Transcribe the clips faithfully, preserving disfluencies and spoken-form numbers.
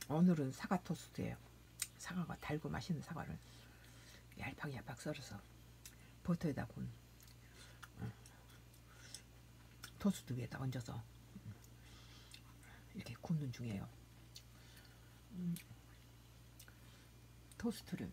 오늘은 사과 토스트예요. 사과가 달고 맛있는 사과를 얄팍 얄팍 썰어서 버터에다 구운 토스트 위에다 얹어서 이렇게 굽는 중이에요. 음, 토스트를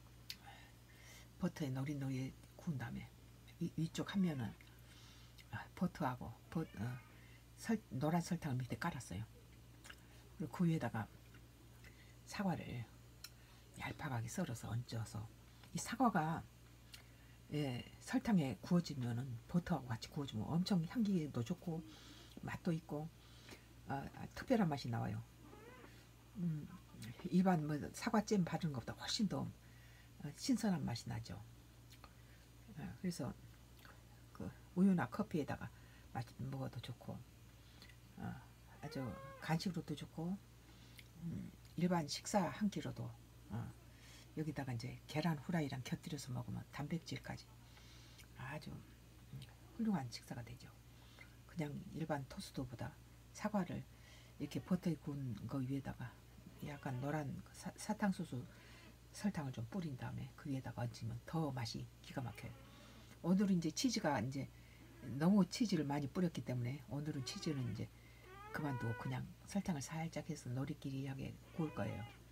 버터에 노릿노릿 구운 다음에 위, 위쪽 한 면은 버터하고 버, 어, 설, 노란 설탕을 밑에 깔았어요. 그리고 그 위에다가 사과를 얄팍하게 썰어서 얹어서, 이 사과가 예, 설탕에 구워지면은 버터하고 같이 구워주면 엄청 향기도 좋고 맛도 있고 아, 아, 특별한 맛이 나와요. 음, 일반 뭐 사과잼 바르는 것보다 훨씬 더 어, 신선한 맛이 나죠. 예, 그래서 그 우유나 커피에다가 맛 먹어도 좋고 어, 아주 간식으로도 좋고 음, 일반 식사 한 끼로도 어, 여기다가 이제 계란 후라이랑 곁들여서 먹으면 단백질까지 아주 훌륭한 식사가 되죠. 그냥 일반 토스트보다 사과를 이렇게 버터에 구운 거 위에다가 약간 노란 사, 사탕수수 설탕을 좀 뿌린 다음에 그 위에다가 얹으면 더 맛이 기가 막혀요. 오늘은 이제 치즈가 이제 너무 치즈를 많이 뿌렸기 때문에 오늘은 치즈는 이제 그만두고 그냥 설탕을 살짝 해서 노리끼리하게 구울 거예요.